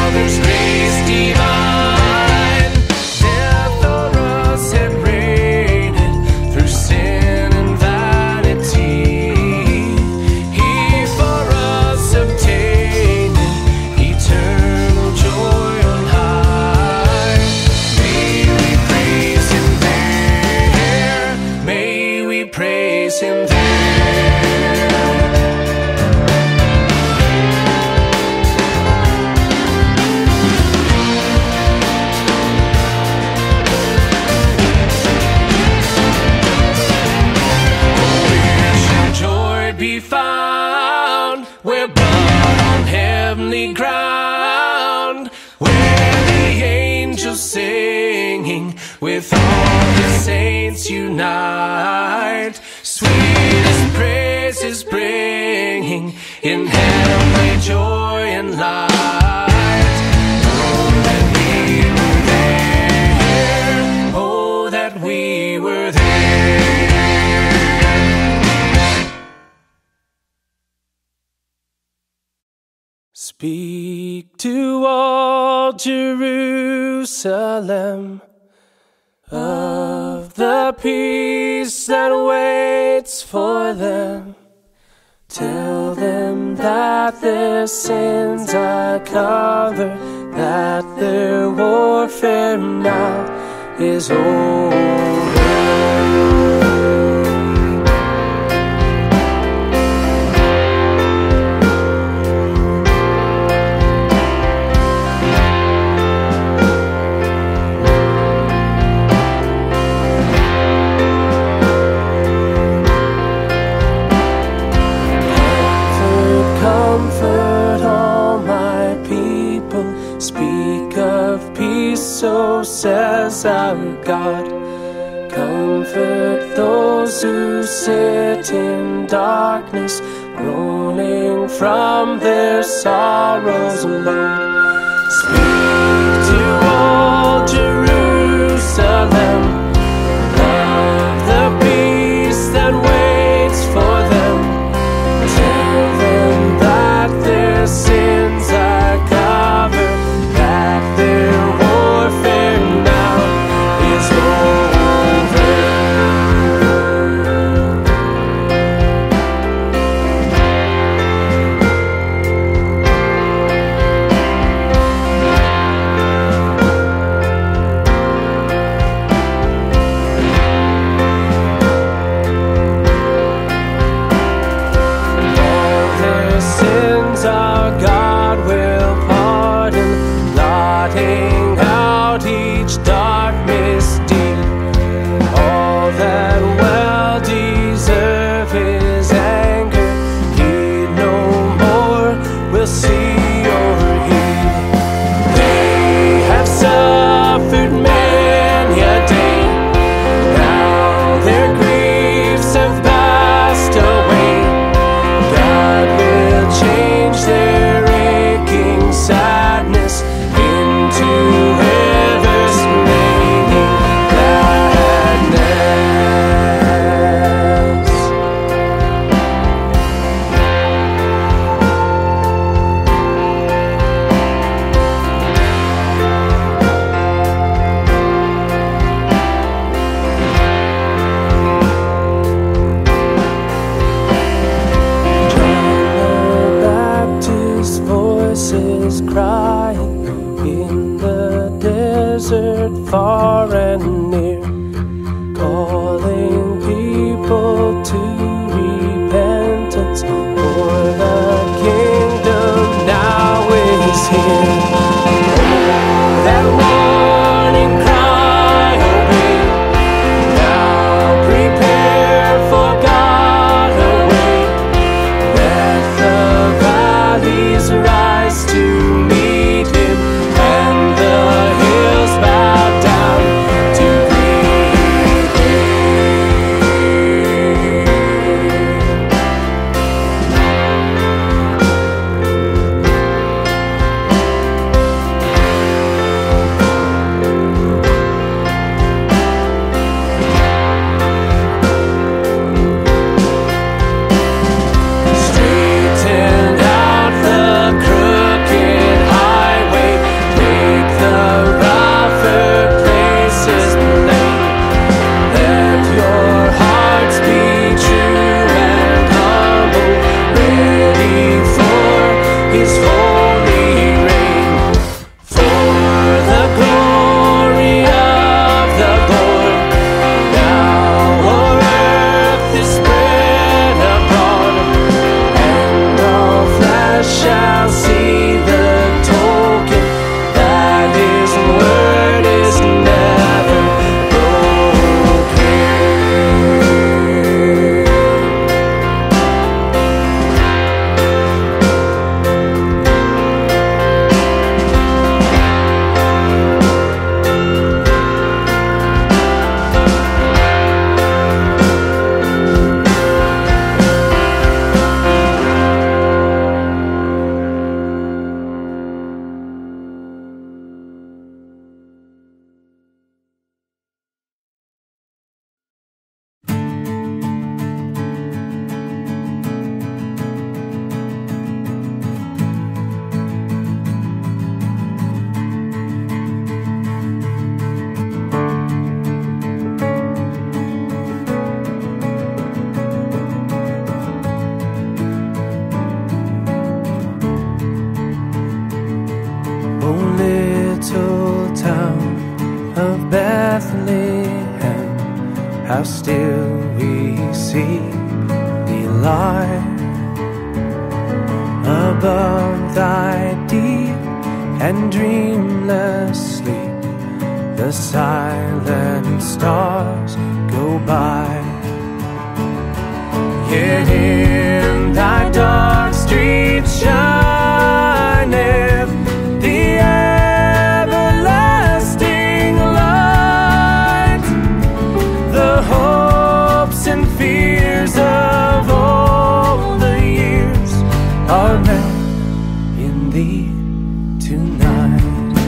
Father's grace divine. Death o'er us had reigned through sin and vanity. He for us obtained eternal joy on high. May we praise him there. May we praise him there. Be found, we're born on heavenly ground, where the angels singing with all the saints unite, sweetest praises bringing in heavenly joy and light. Oh, that we were there, oh, that we were there. Speak to all Jerusalem of the peace that waits for them. Tell them that their sins are covered, that their warfare now is over. Comfort all my people, speak of peace, so says our God. Comfort those who sit in darkness, groaning from their sorrows alone. Speak to all Jerusalem of the peace that waits for them. Tell them that their sins are covered, that their warfare now is over. Our God will pardon, blotting out each dark misdeed. All that well deserve his anger, he no more will see or heed. They have suffered many a day, now their griefs have passed away. God will change their aching sadness into O little town of Bethlehem, how still we see thee lie above thy deep and dreamless sleep. The silent stars go by, yet in thy dark street shineth the everlasting light. The hopes and fears of all the years are met in thee tonight.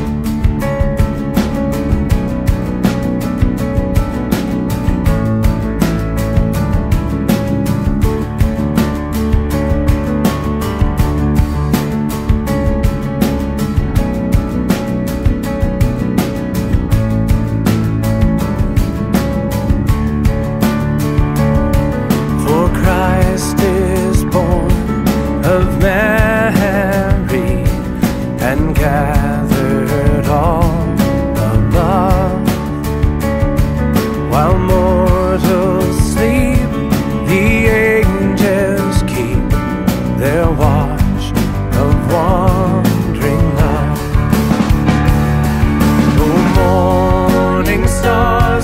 Mary and gathered all above, while mortals sleep, the angels keep their watch of wandering love. O morning stars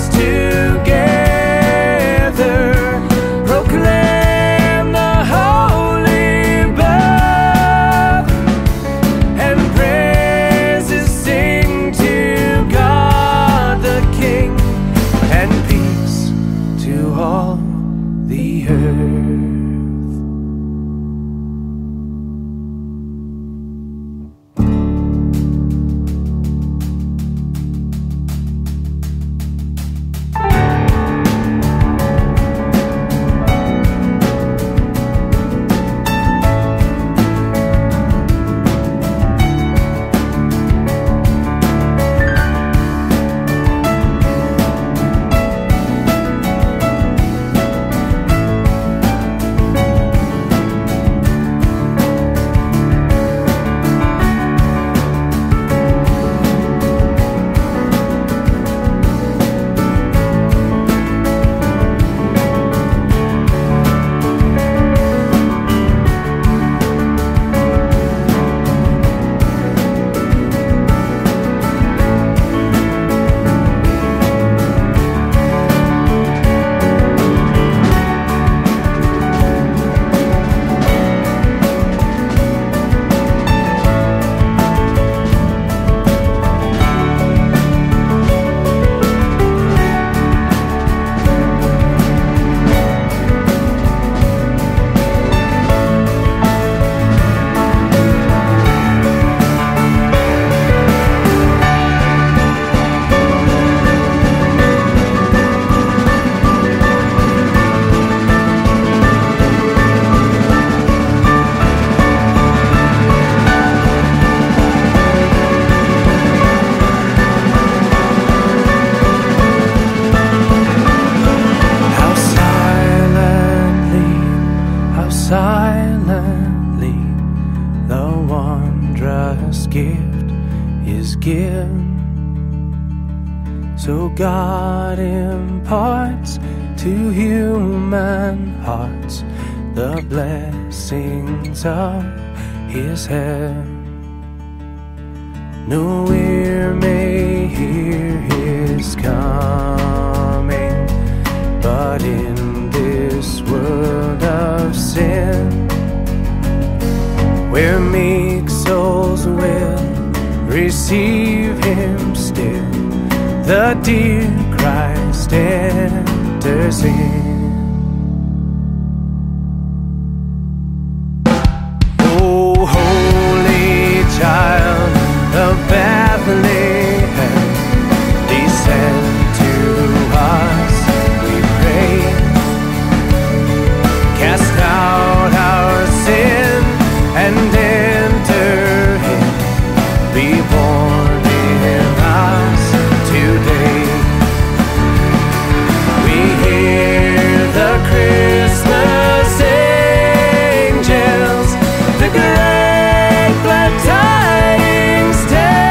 together proclaim the holy birth, and praises sing to God the King, and peace to all the earth. Silently the wondrous gift is given. So God imparts to human hearts the blessings of his heaven. No ear may hear his coming, but in this world of sin, where meek souls will receive him still, the dear Christ enters in. O holy child of Bethlehem, descend to us, we pray. Cast out our sin and enter in. Be born in us today. We hear the Christmas angels, the great glad tidings tell.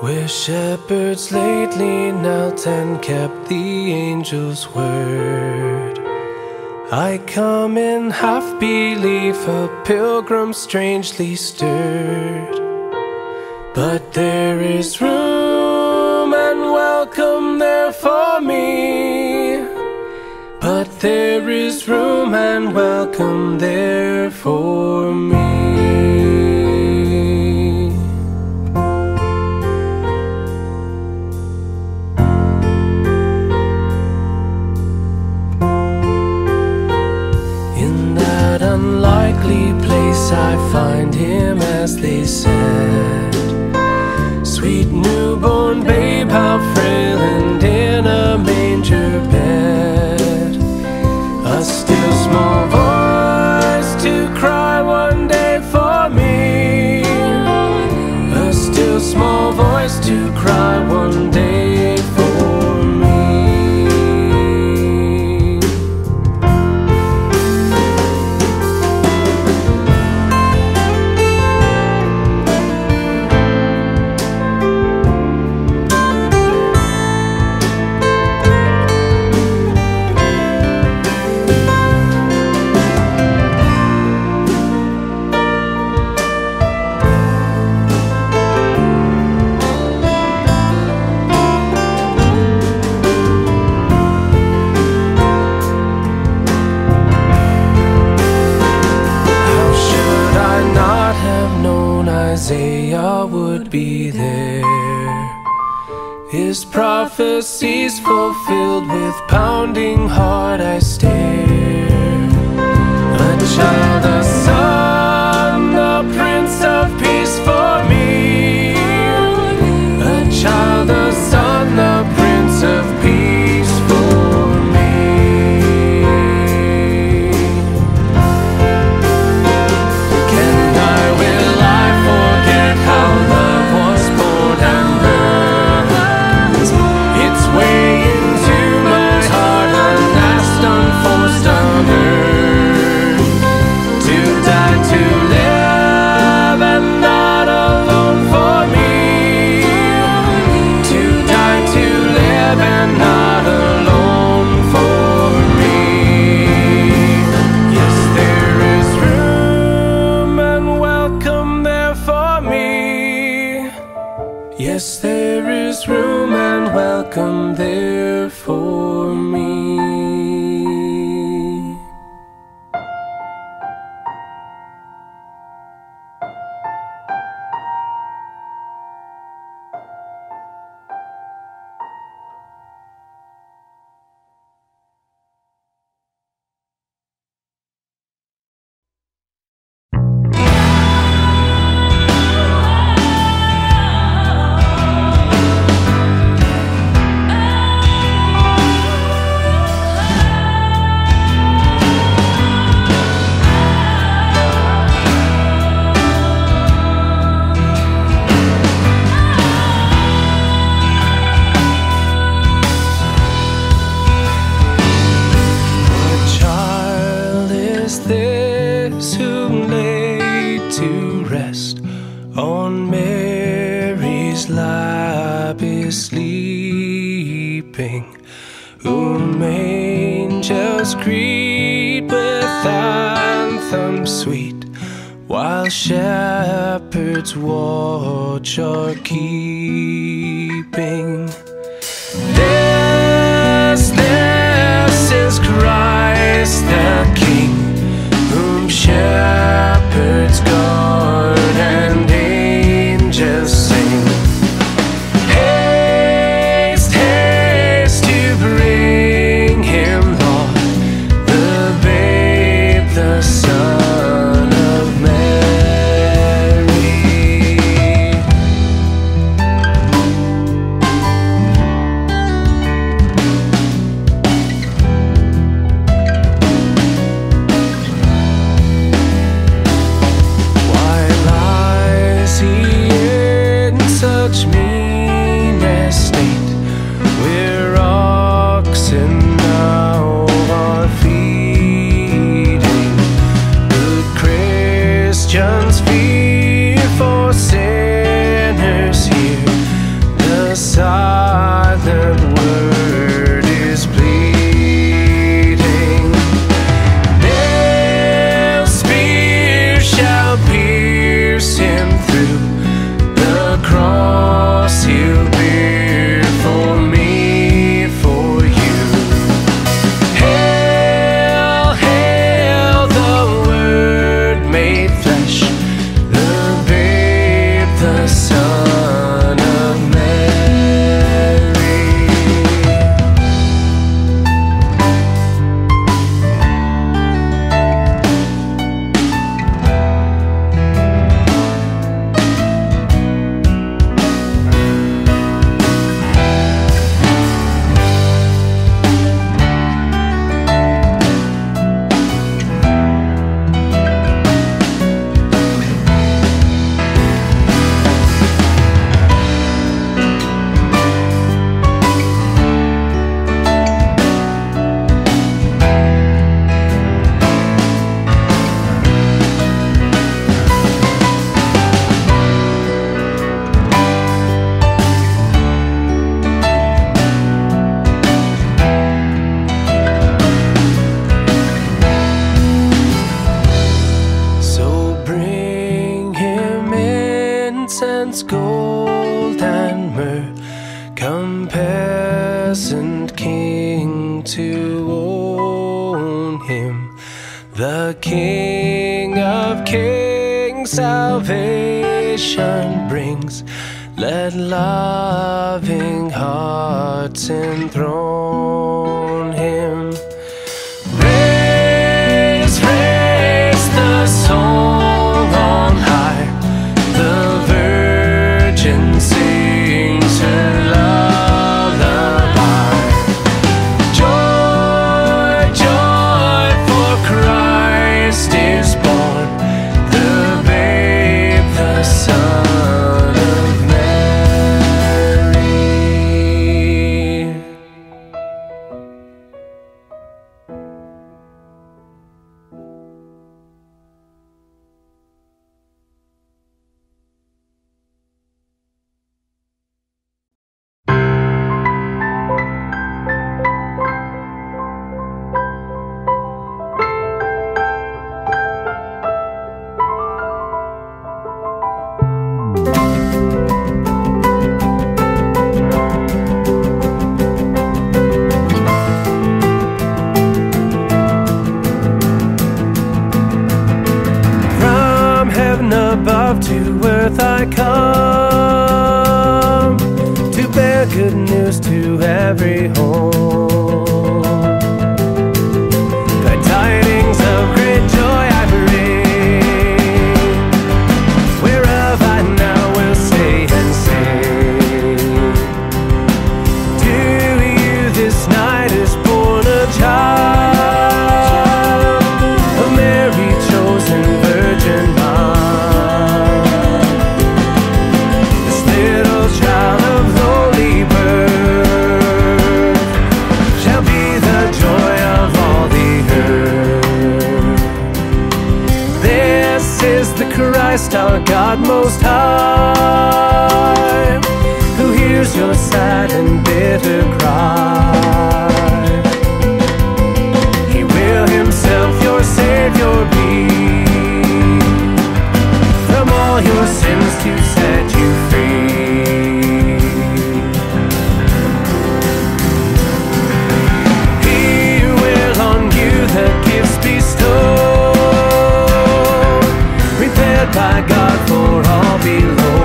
Where shepherds lately knelt and kept the angel's word, I come in half belief, a pilgrim strangely stirred. But there is room and welcome there for me. But there is room and welcome there for me. In that unlikely place I find him, as they said. Sweet newborn babe, how frail, and in a manger bed. A still small voice to cry one day for me. A still small voice to cry one day for me. Isaiah would be there, his prophecies fulfilled. With pounding heart I stare. A child, a son, the Prince of Peace for me. A child, a son, the Prince of Peace for me. Yes, there is room and welcome there for me. On Mary's lap is sleeping, whom angels greet with anthems sweet, while shepherds watch are keeping. This is Christ the King, whom shepherds guard and angels sing. Haste, haste to bring him, Lord, the babe, the Son of Mary. Why lies he in such mean estate, where oxen now are feeding? Good Christians fear for sinners here, gold and myrrh, compassionate King to own him, the King of Kings, salvation brings. Let loving hearts enthrone him. Raise, raise the song on high. The Virgin sings her lullaby. Joy, joy, for Christ is born, the babe, the Son. To earth I come, to bear good news to every home. The tidings of great joy I bring, whereof I now will stay and sing. To you this night is born a child, a Mary chosen virgin mine. Christ our God most high, who hears your sad and bitter cry. He will himself your Savior be, from all your sins to set you free. He will on you the gifts bestow, by God for all below.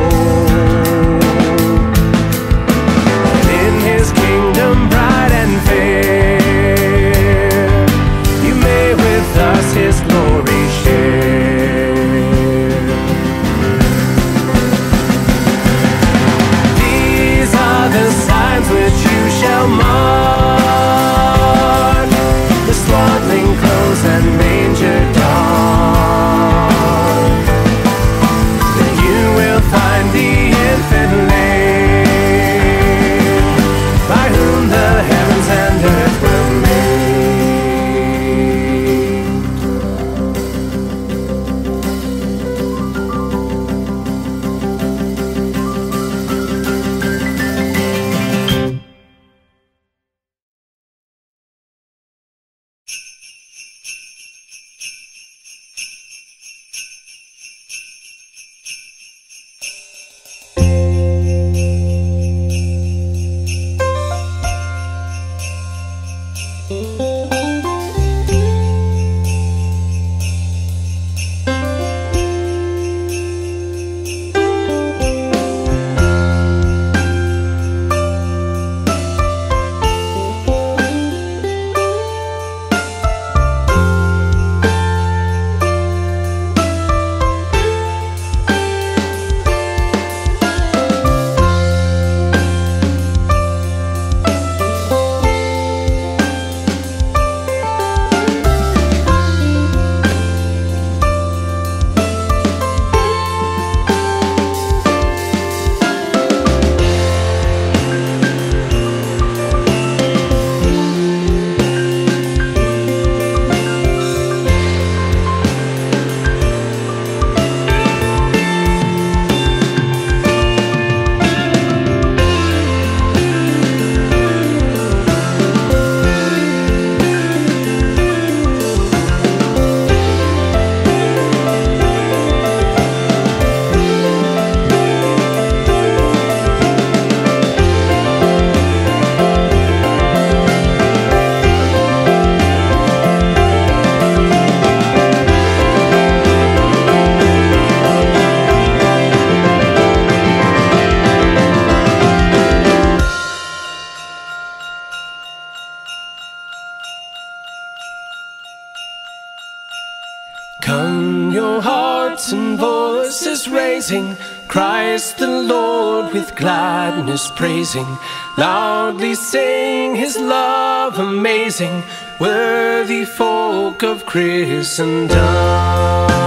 voices raising, Christ the Lord with gladness praising, loudly sing his love amazing, worthy folk of Christendom.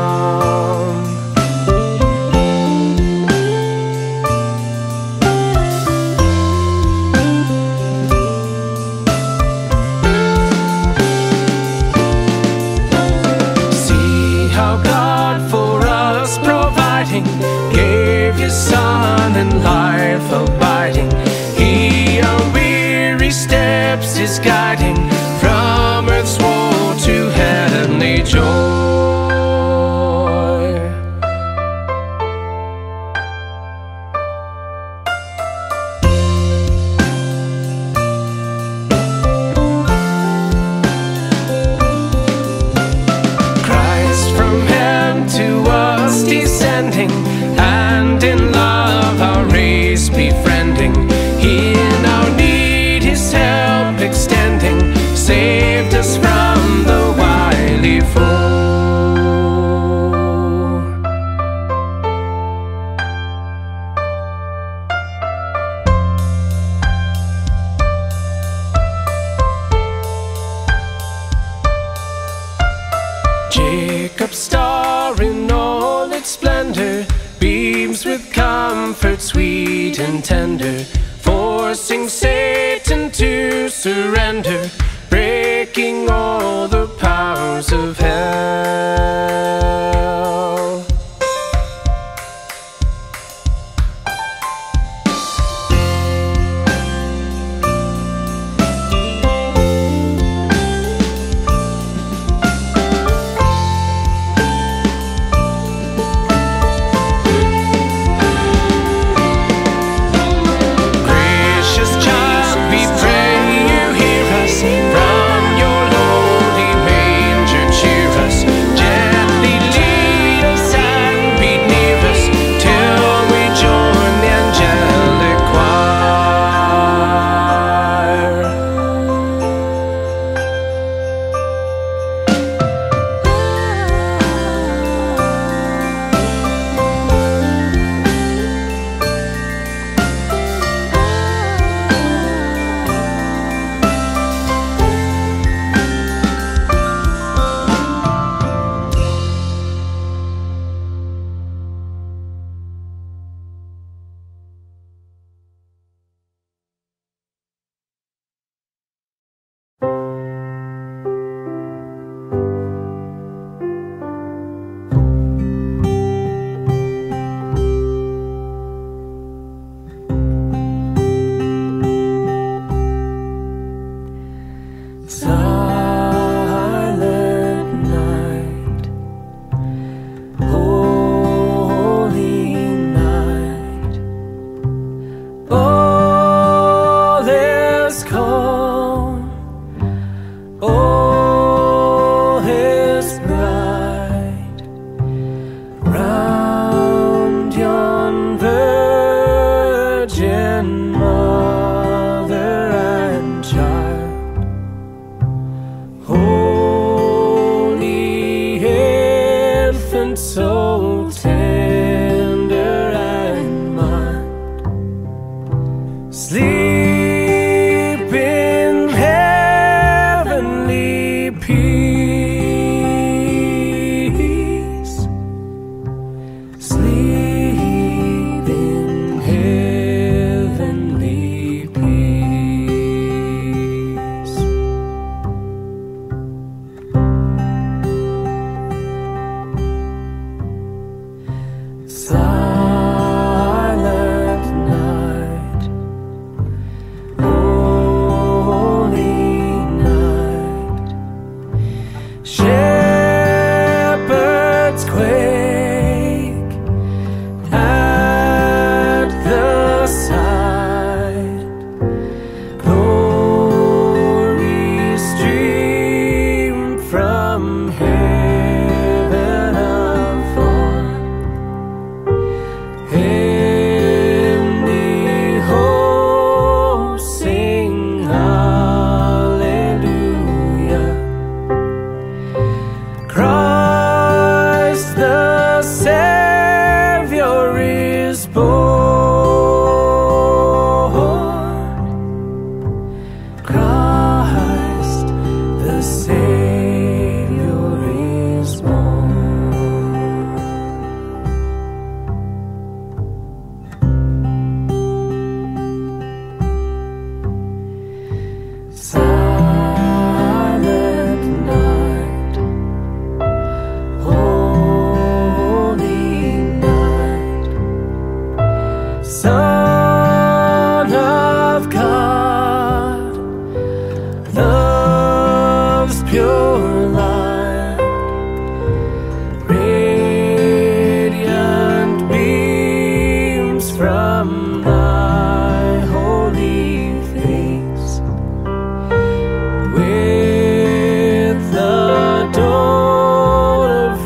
Gave his Son and life abiding. He our weary steps is guiding, from earth's woe to heavenly joy. Christ from heaven to us descending, and in love our race befriending. In our need his help extending, saved us from the wily foe. Jacob's star in all its splendor beams with comfort sweet and tender, forcing Satan to surrender, breaking all the powers of hell. So tender and mild, sleep in heavenly peace, sleep in heavenly on thy holy face with the dawn of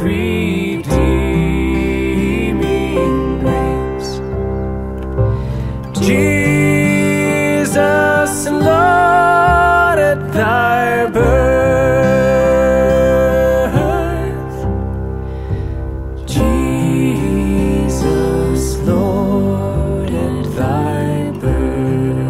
redeeming grace. Jesus, Lord, at thy birth, Jesus, Lord, at thy birth.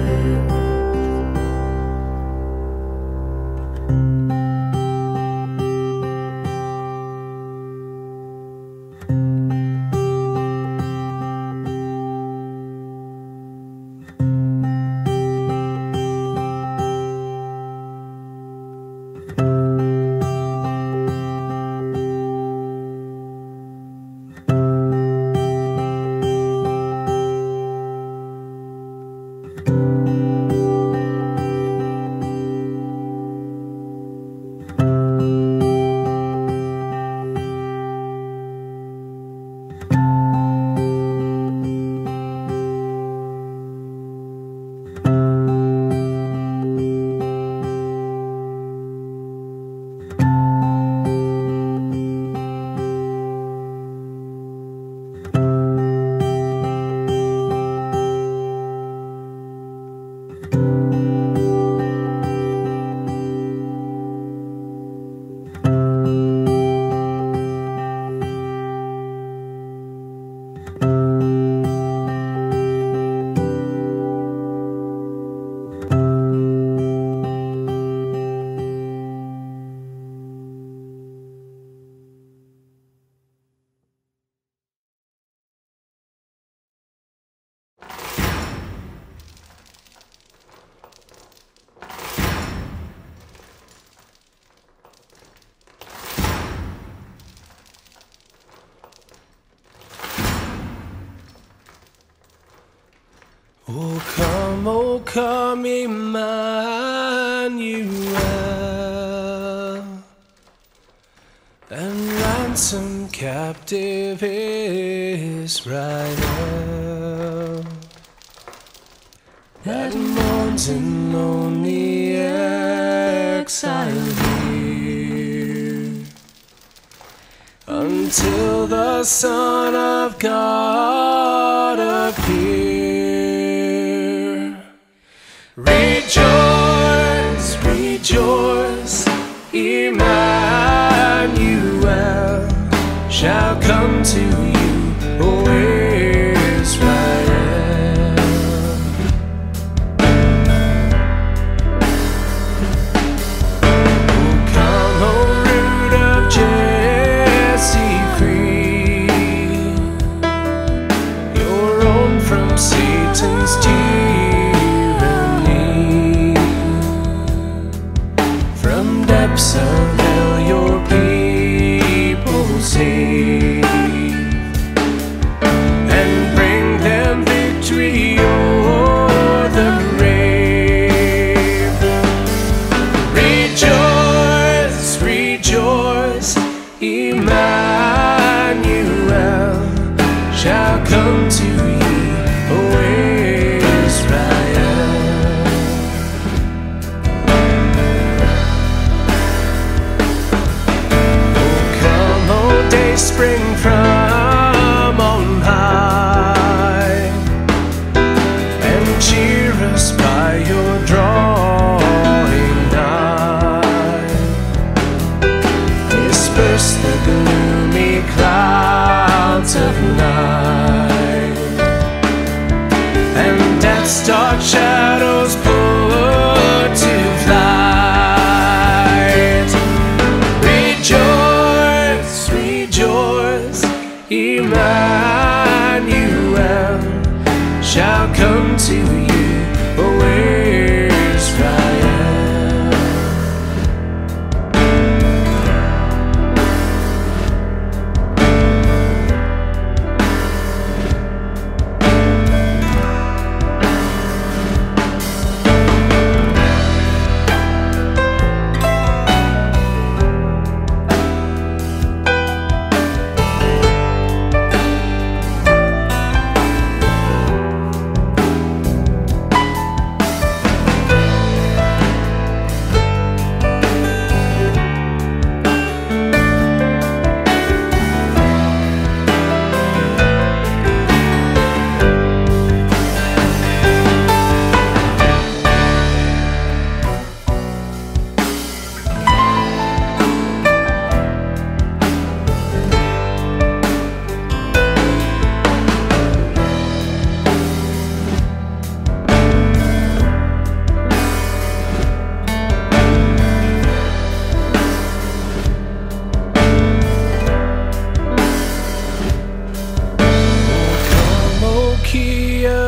O come, Emmanuel, and ransom captive Israel, that mourns in lonely exile here, until the Son of God appear. Rejoice, rejoice, Emmanuel shall come to you, O Israel. O come, O root of Jesse, free your own from Satan's depths of hell, your people save, and bring them victory o'er the grave. Rejoice, rejoice, Emmanuel shall come to you, O Israel. Spring from on high, and cheer us by your drawing nigh. Disperse the gloomy clouds of night, and death's dark shadows put to flight. Rejoice, rejoice, Emmanuel shall come to you, O Israel.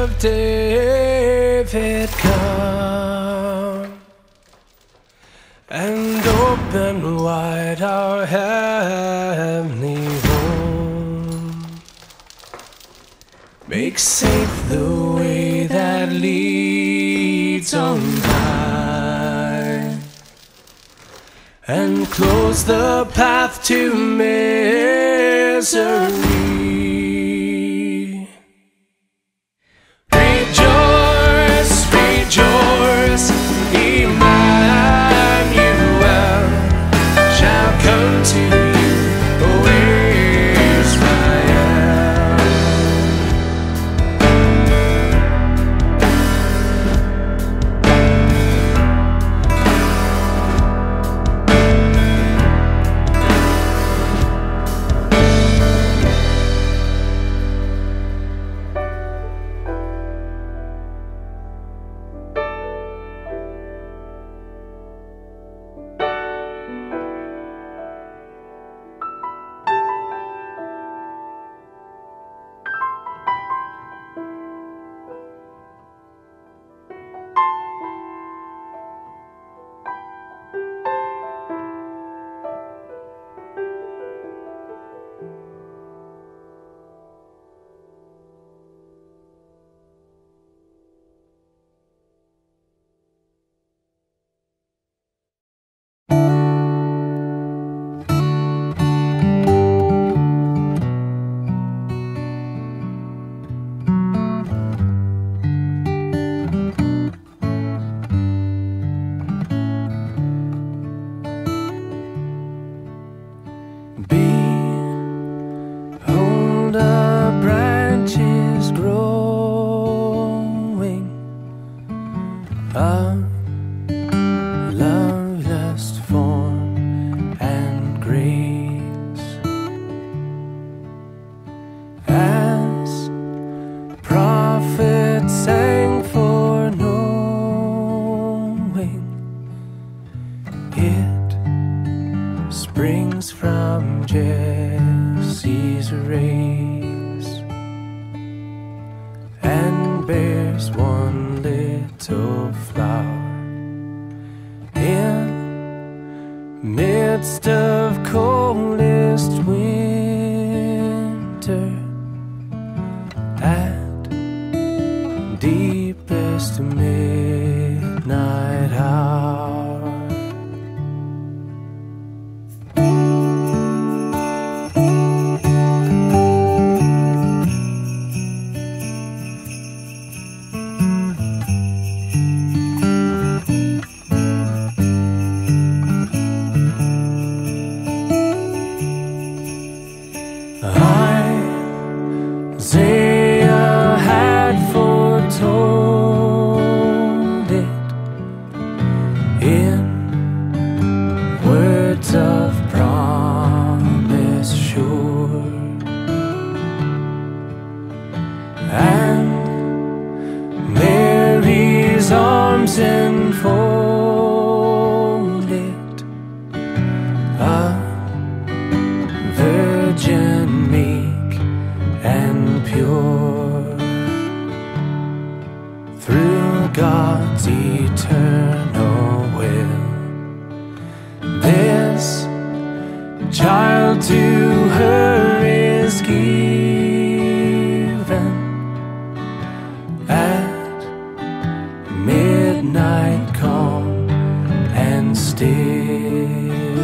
of David, come and open wide our heavenly home. Make safe the way that leads on high, and close the path to misery. Rejoice, rejoice, Emmanuel shall come to you, O Israel. Behold, a branch is growing, a loveless form and grace, as prophets sang foreknowing, it springs from Jesse's race, and bears one little flower in midst of coldest winter, at deepest midnight hour. Isaiah had foretold it in words of promise sure, and Mary's arms enfolded a virgin meek and pure, through God's eternal will. This child to her is given at midnight calm and still.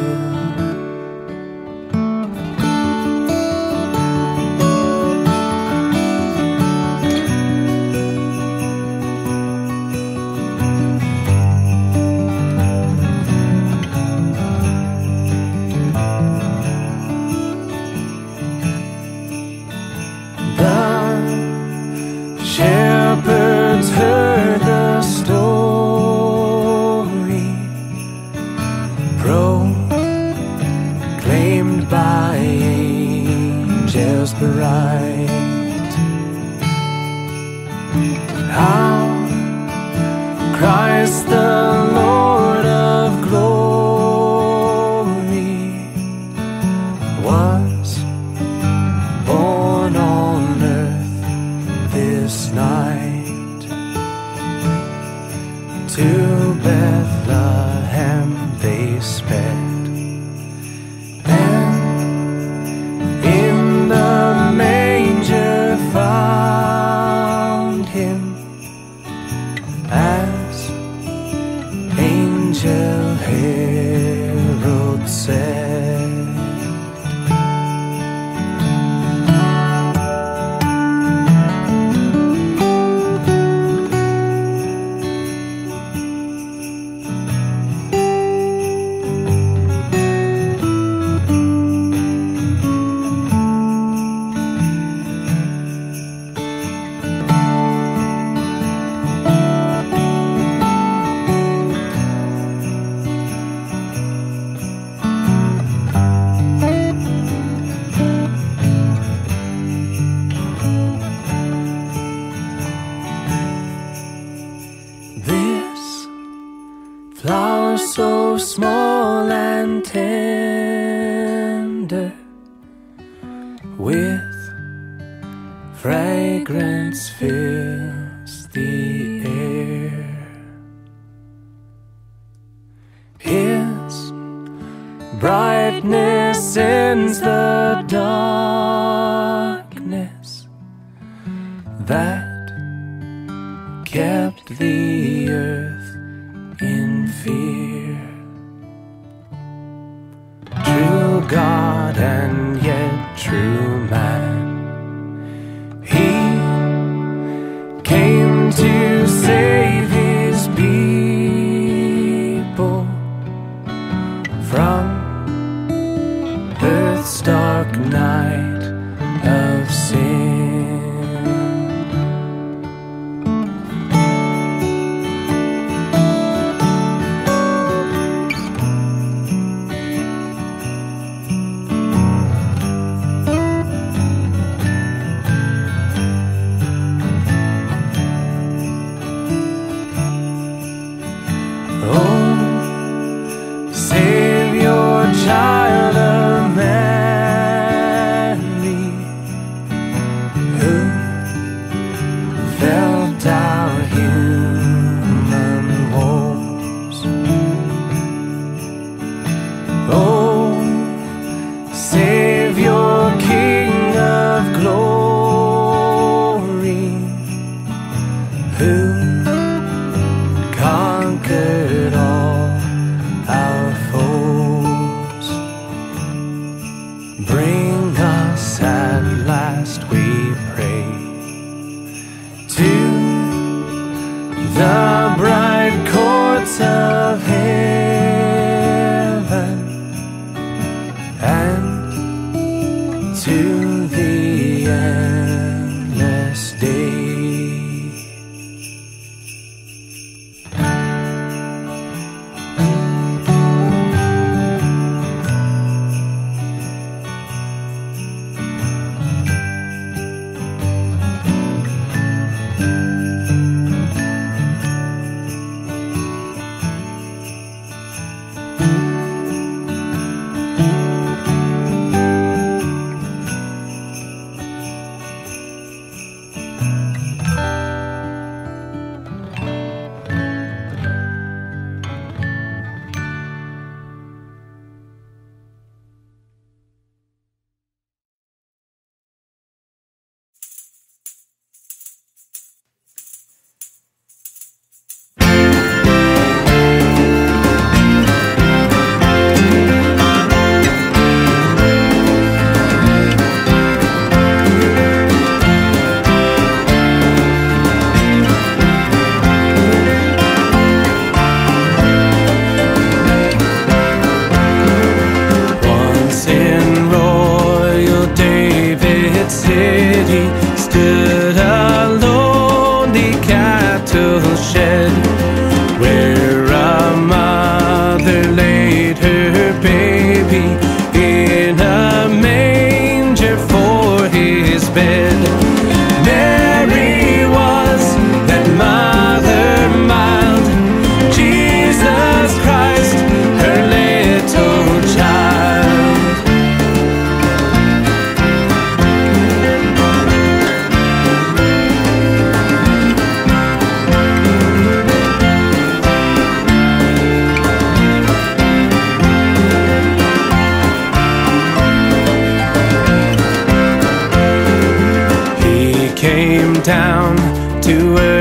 Shepherds heard the story, proclaimed by angels bright, how Christ the Lord of glory was born on earth this night. to Bethlehem they sped, and in the manger found him, as angel herald said. Flower so small and tender, with fragrance fills the air. His brightness ends the darkness that kept the earth in fear. True God and yet true man, he came to save his people from earth's dark night of sin. Child of Mary, who felt our human woes. Oh, Savior, King of glory, who conquered all our foes. Bring us at last, we pray, to the bright courts of heaven, and to the endless day.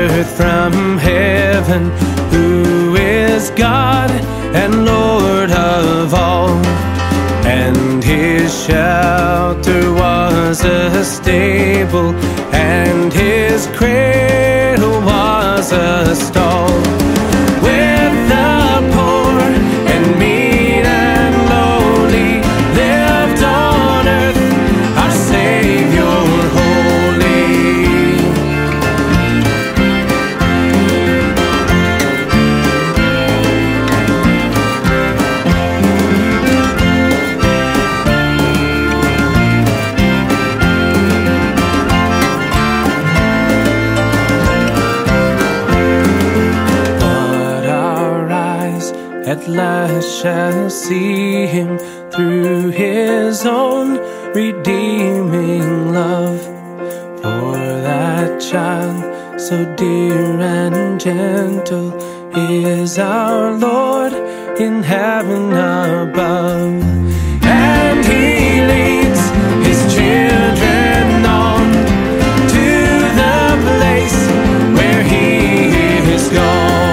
earth from heaven, who is God and Lord of all. And his shelter was a stable, and his cradle was a stall. With the poor and mean and lowly lived on earth, our Savior holy. At last shall see him through his own redeeming love. For that child so dear and gentle is our Lord in heaven above. And he leads his children on to the place where he is gone.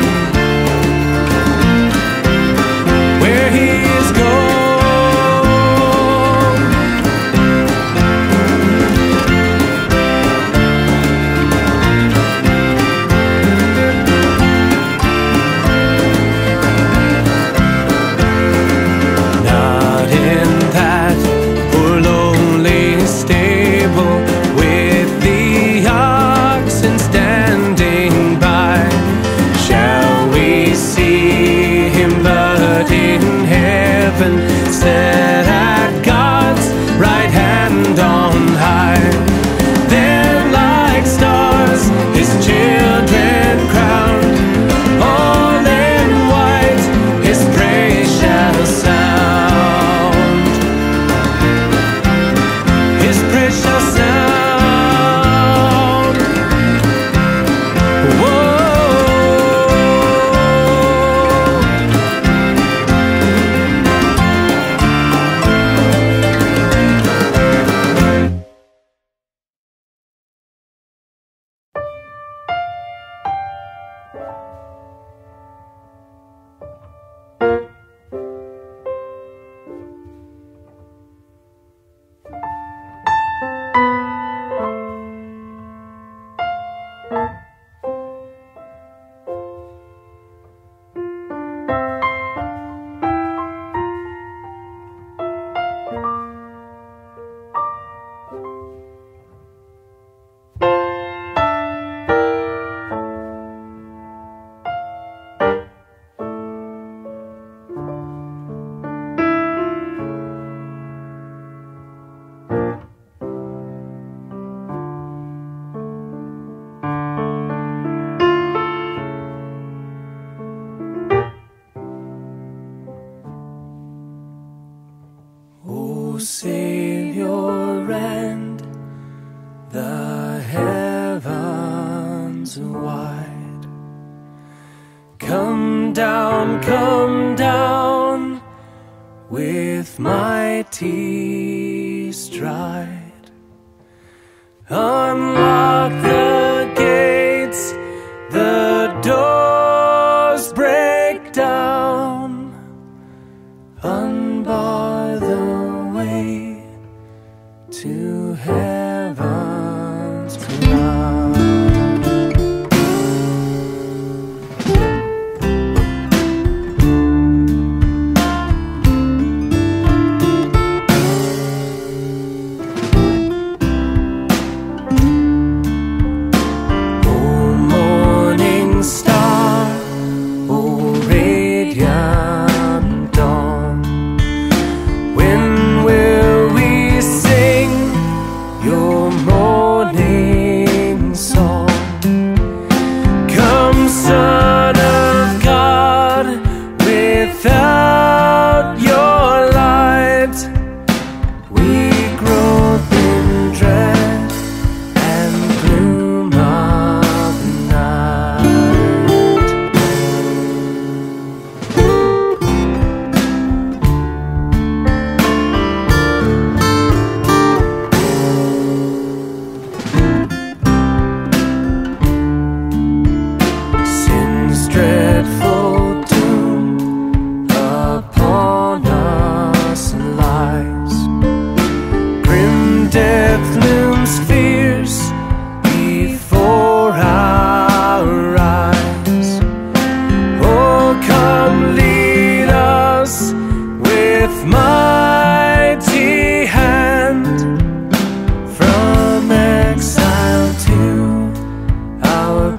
Set at God's right hand on high. Then like stars his children crowned, all in white his praise shall sound. His praise shall sound. Whoa. Savior, rend the heavens wide. Come down with mighty stride. Unlock the gates, the doors break down. Unbar the way to heaven's crown.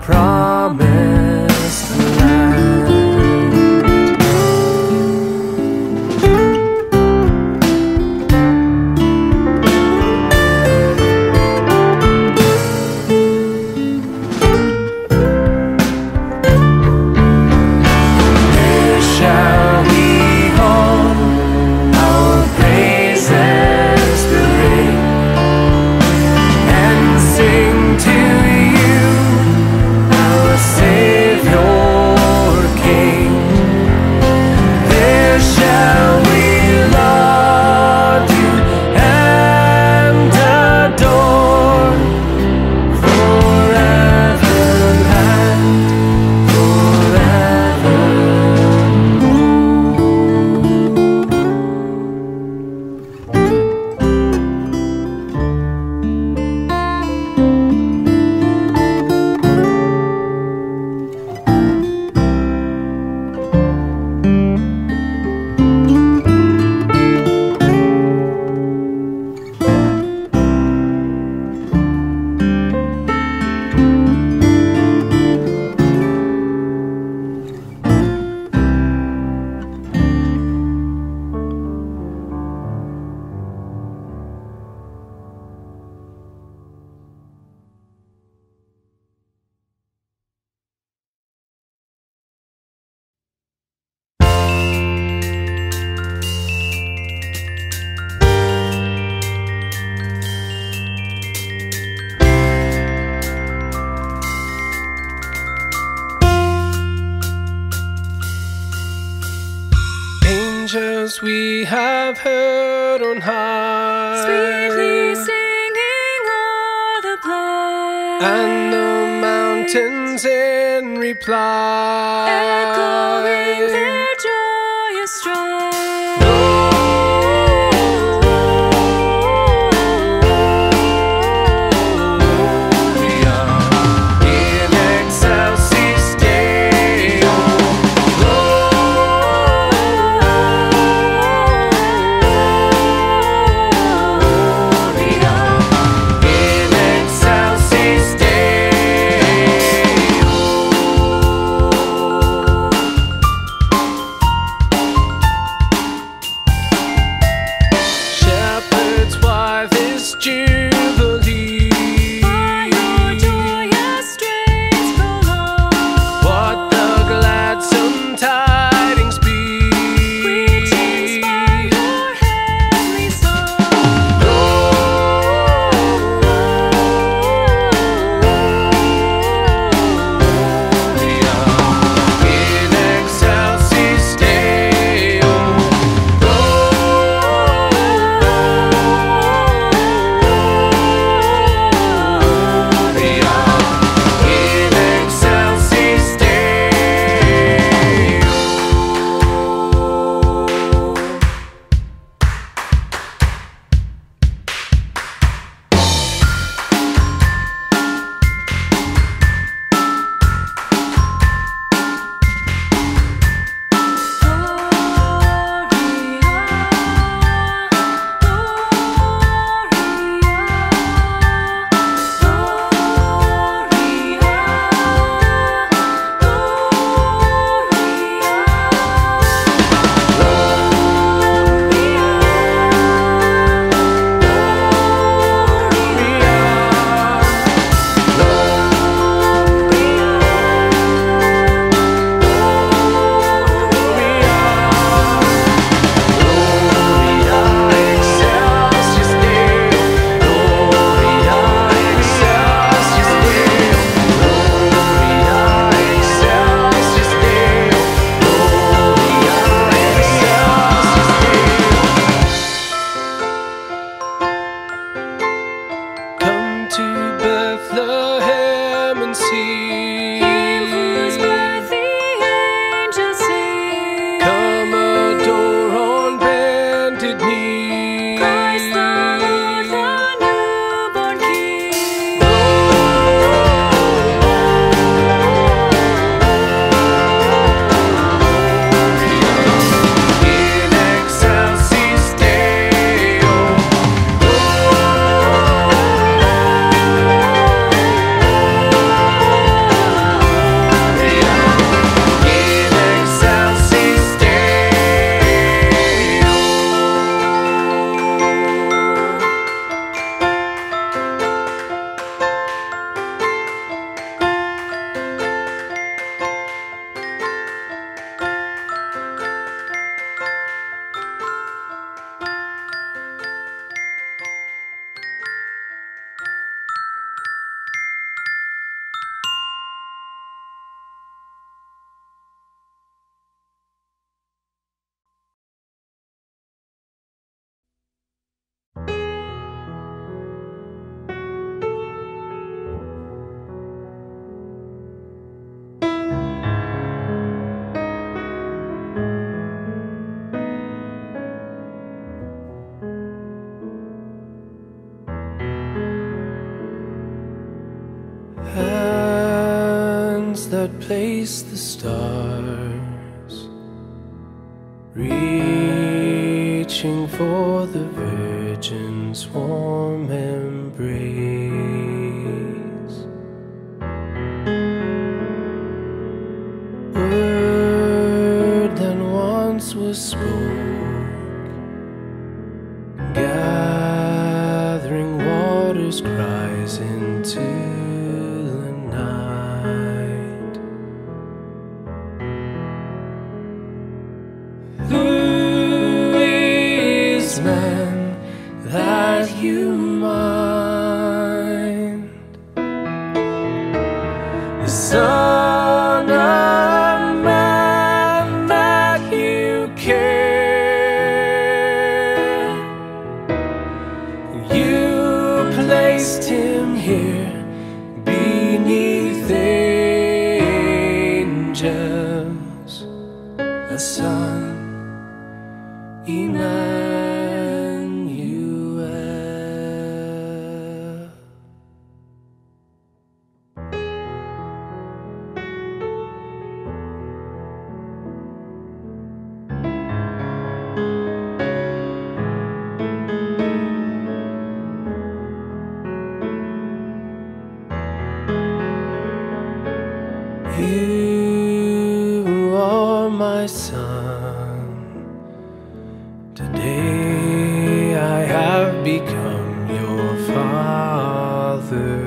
promised land. There shall we all our praises bring and sing to you, our Savior King. There shall we laud you and adore forever and angels we have heard on high, Sweetly singing o'er the plain, and the mountains in reply, echoing their joyous strain. Gloria in excelsis Deo. Gloria in excelsis Deo. hands that place the stars, reaching for the Virgin's warm embrace. Word that once was spoke, gathering waters, cries into the night. Who is man that you mind? The Son of Man that you care. You placed him here beneath angels, a son, Emmanuel. You are my son. Today I have become your father.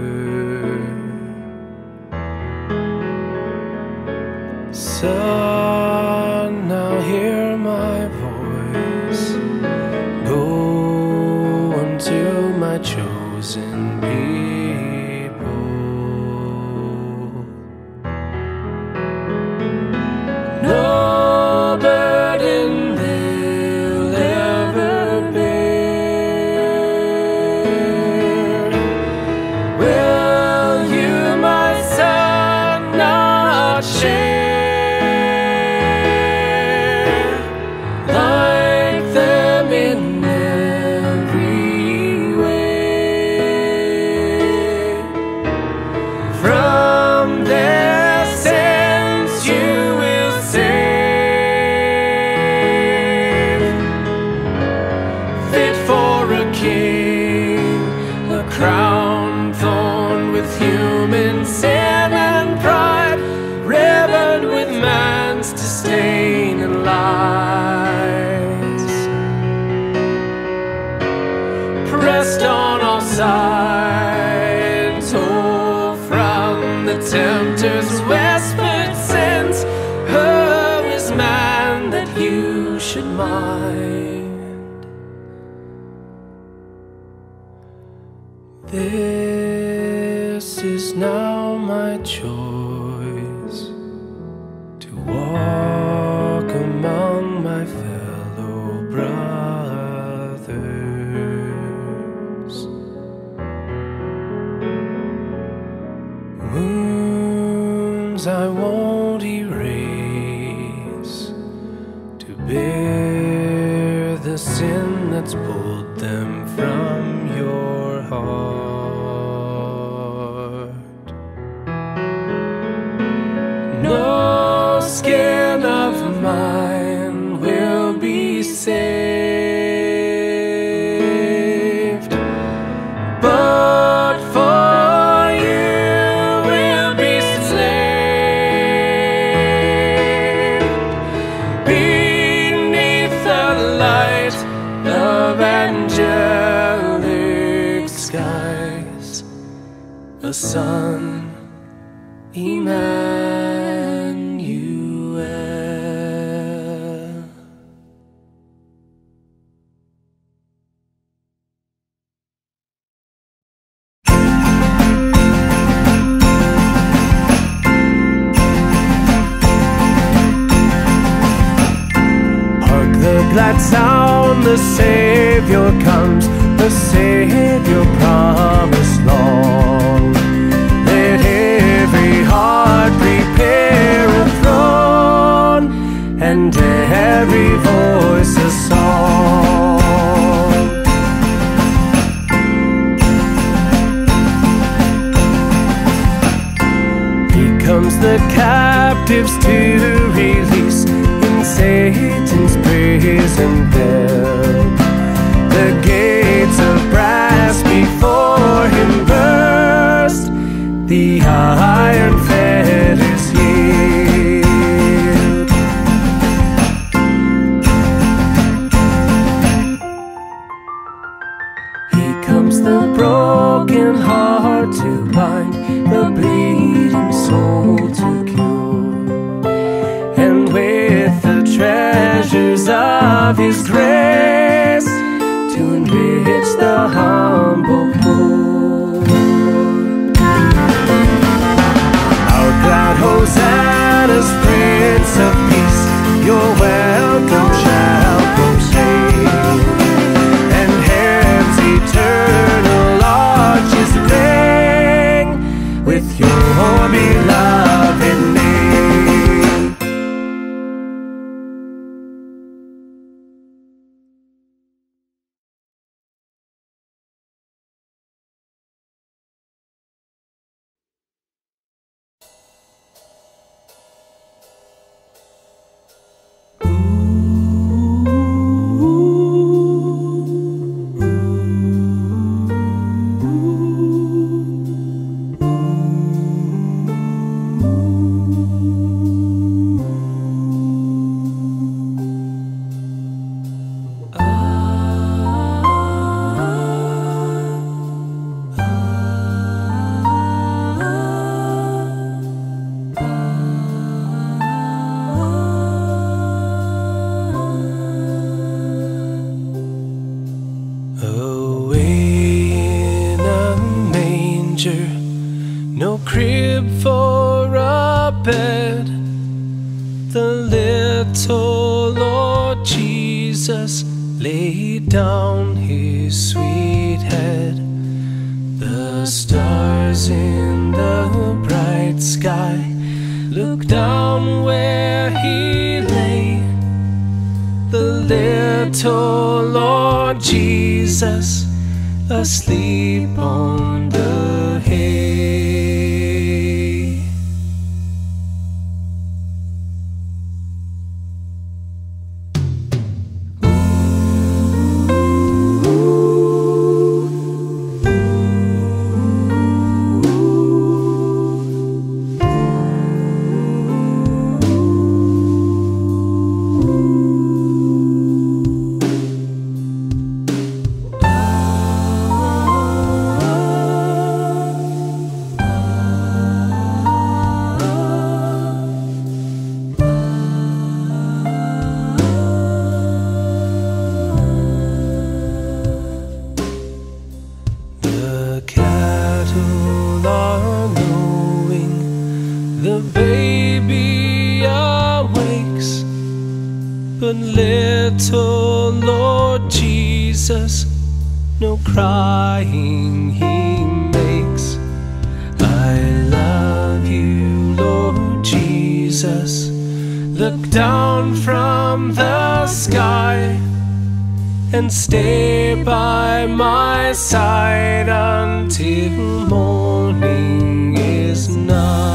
Son, now hear my voice. Go unto my chosen people. No burden they'll ever bear. Will you, my son, not share? Like them in every way. From their sins you will save. Fit for a king, a crown thorn with human sin and pride, ribboned with man's disdain and lies. Pressed on all sides, oh, from the tempter's whispered sins, who is man that you should mind? This is now my choice, to walk among my fellow brothers. Wounds I won't erase, to bear the sin that's pulled them from your heart. No skin of mine will be saved, but for you will be enslaved beneath the light of angelic skies. A son, Emmanuel. Hark the glad sound, the Savior comes, the Savior promised long. Let every heart prepare a throne, and every voice a song. He comes the captives to release in Satan's prison bell. The gates of brass before him burst, the iron fetters yield. Here comes the broken heart to bind, the bleeding soul to cure, and with the treasures of his grace to enrich the humble poor. Our glad hosannas, Prince of Peace, your welcome shall proclaim, and heaven's eternal arches ring with your beloved name. No crib for a bed, the little Lord Jesus laid down his sweet head. The stars in the bright sky looked down where he lay. The little Lord Jesus asleep on the hay. The baby awakes, but little Lord Jesus, no crying he makes. I love you, Lord Jesus. Look down from the sky and stay by my side until morning is nigh.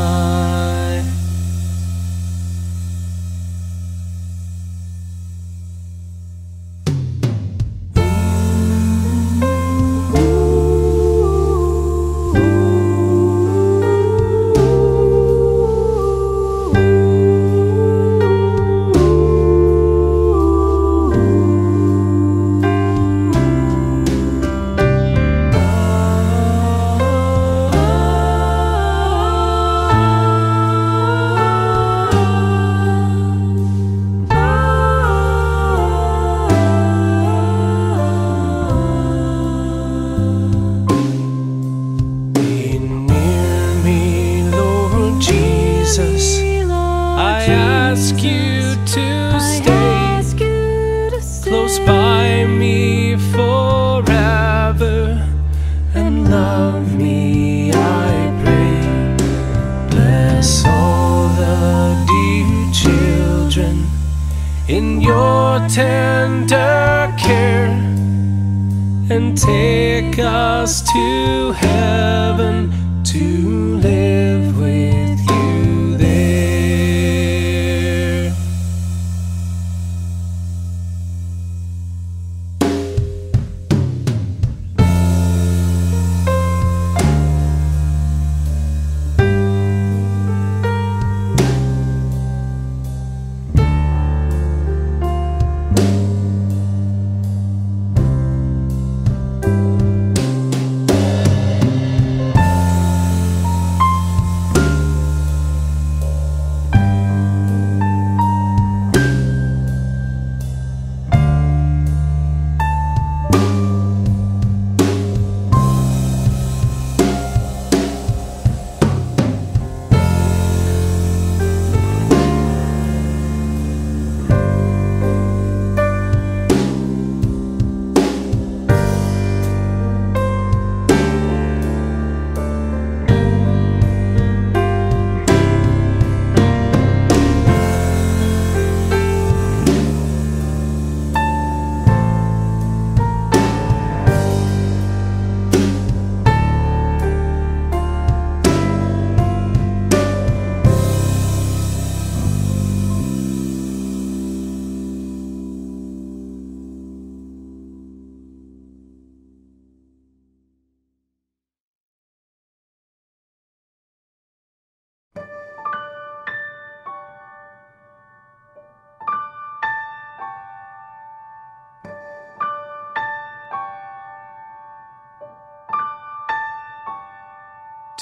Ask you to stay close by me forever and love me, I pray. Bless all the dear children in your tender care and take us to heaven to live with you.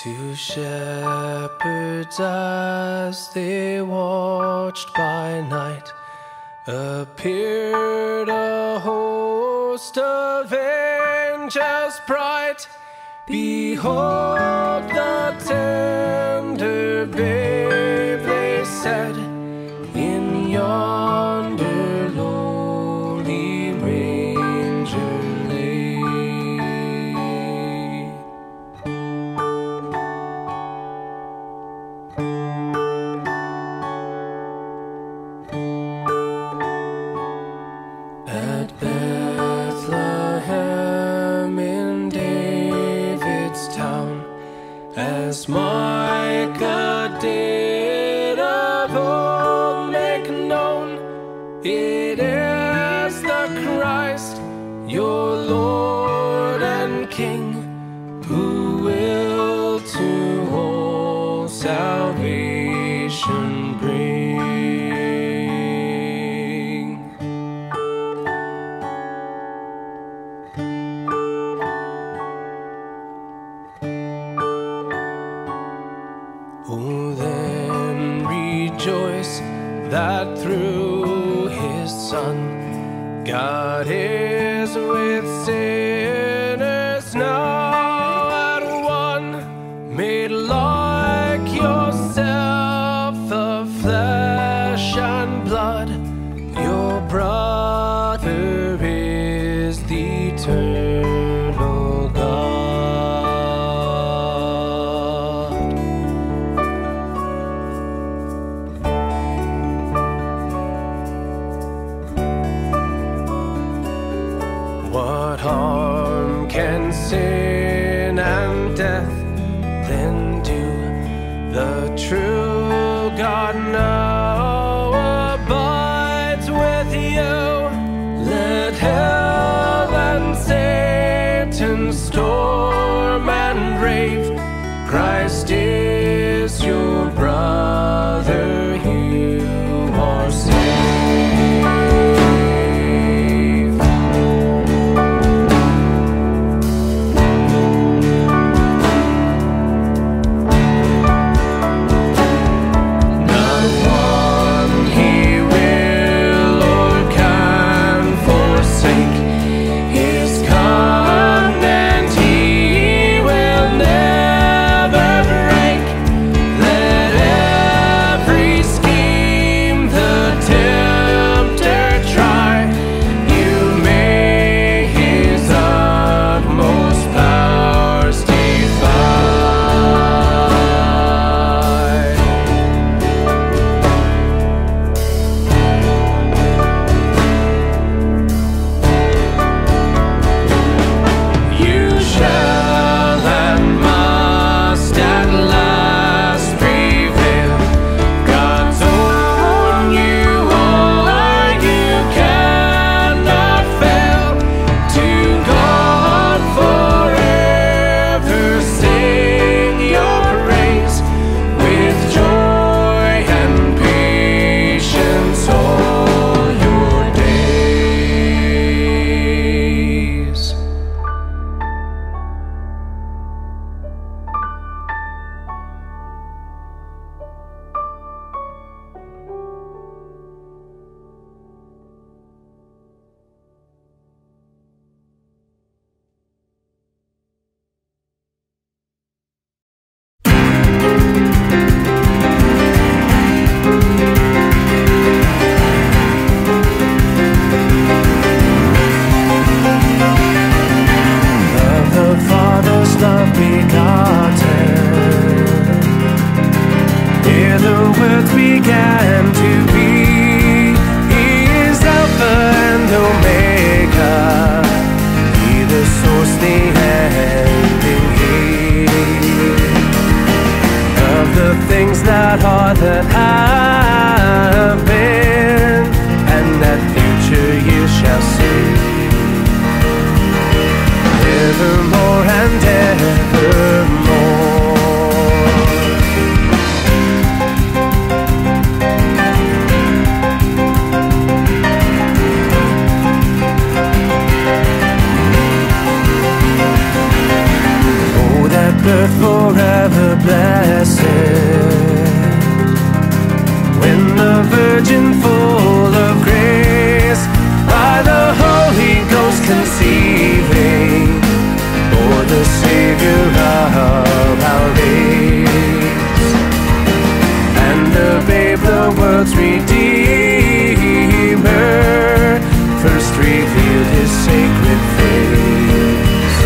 Two shepherds as they watched by night appeared a host of angels bright. Behold the tender babe, they said, in yonder lowly manger lay. At Bethlehem in David's town, as Micah did of old make known, it is the Christ, your Lord and King, who will to all salvation bring. Oh, then rejoice that through his Son God is with sinners now at one, made like yourself of flesh and blood. Your brother is the eternal God. What harm can sin and death then do? The true God now abides with you. Let hell and Satan storm and rave, Christ is your brother, you are saved. That have been and that future years shall see, evermore and evermore. Oh, that birth forever the world's Redeemer first revealed his sacred face.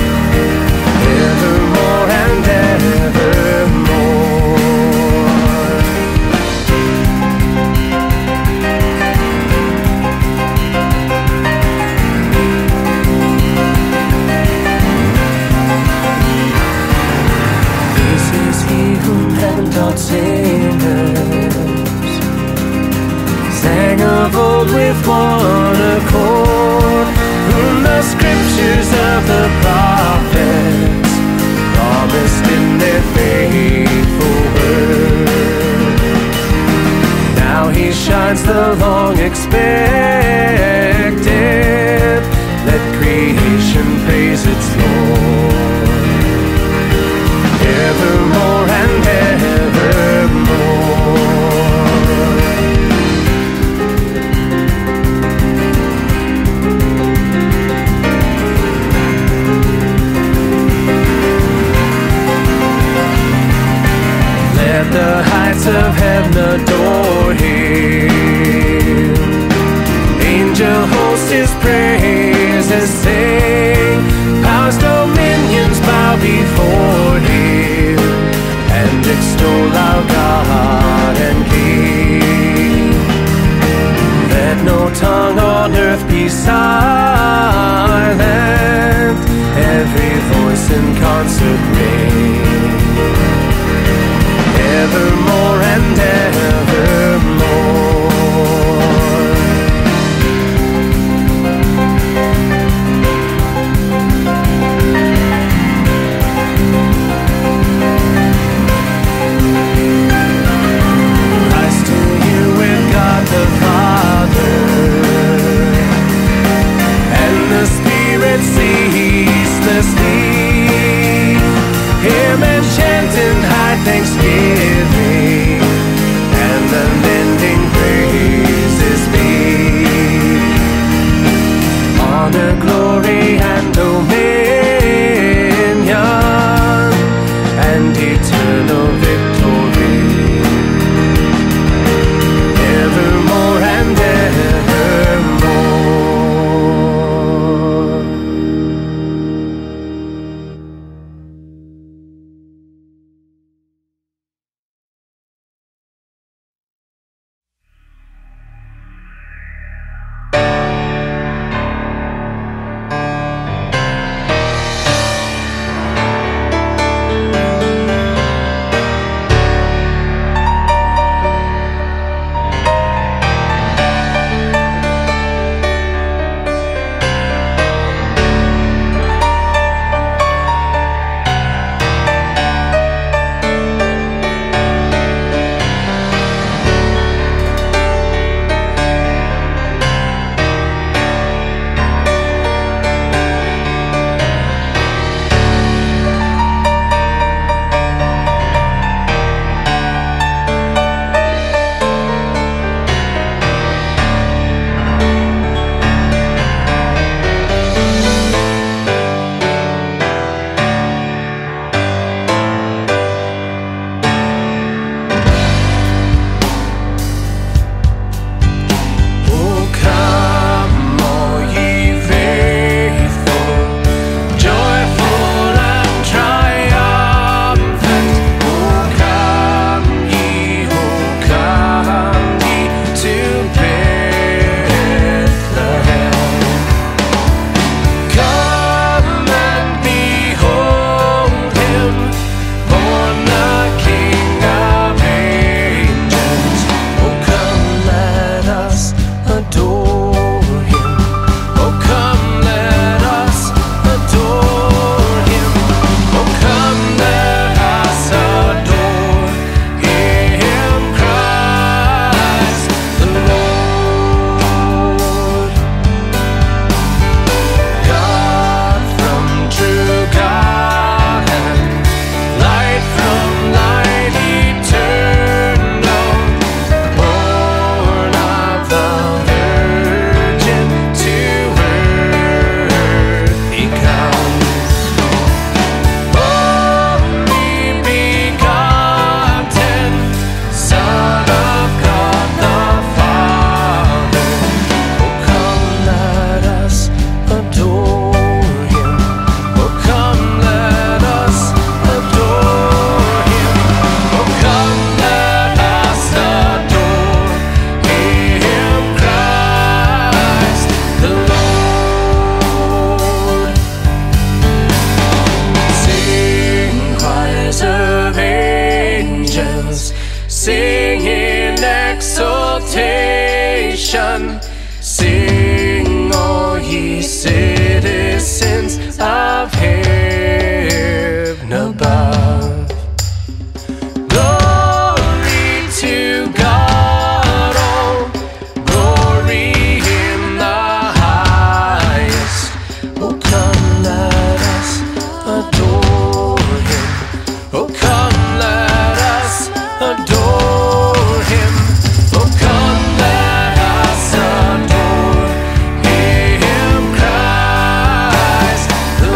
Evermore and evermore. This is he whom heaven taught singers, sang of old with one accord, whom the scriptures of the prophets promised in their faithful word. Now he shines the long expected, let creation praise its Lord. Evermore and evermore. Let the heights of heaven adore him. Angel host his praises sing. Powers, dominions bow before him and extol our God and King. Let no tongue on earth be silent, every voice in concert ring. Evermore and evermore. sing in exultation. Sing, all ye citizens of heaven above. Glory to God, all glory in the highest. Oh, come, let us adore Him. Oh, come, let us adore Him. Oh, come, let us adore Him, Christ the